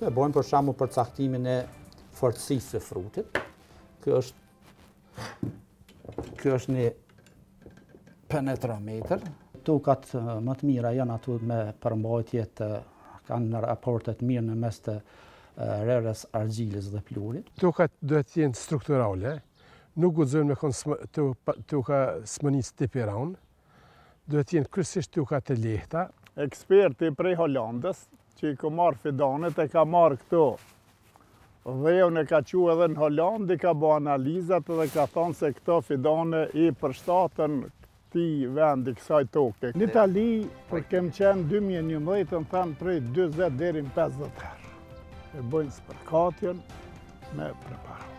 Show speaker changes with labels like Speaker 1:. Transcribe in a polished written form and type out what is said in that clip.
Speaker 1: E bojmë për shembull për caktimin e fortësisë së frutit. Ky është një penetrometër. Tokat më të mira janë ato me përmbajtje kanë raportet mirë në mes të rerës, argjilës dhe plurit.
Speaker 2: Tokat duhet të jenë strukturale, nuk guxojnë me konë toka smënisë të piraun, duhet të jenë kryesisht toka të lehta.
Speaker 3: Eksperti prej Hollandës, që i ka marrë fidanet, e ka marrë këto. Dhe unë e ka qu edhe në Hollandë, ka bo analizat dhe ka thonë se këto fidane i përshtatën këti vendi, kësaj toke. Në Itali, për kem qenë 2011, në thanë prej 20 deri në 50 herë. E bëjnë spërkatjen me preparat.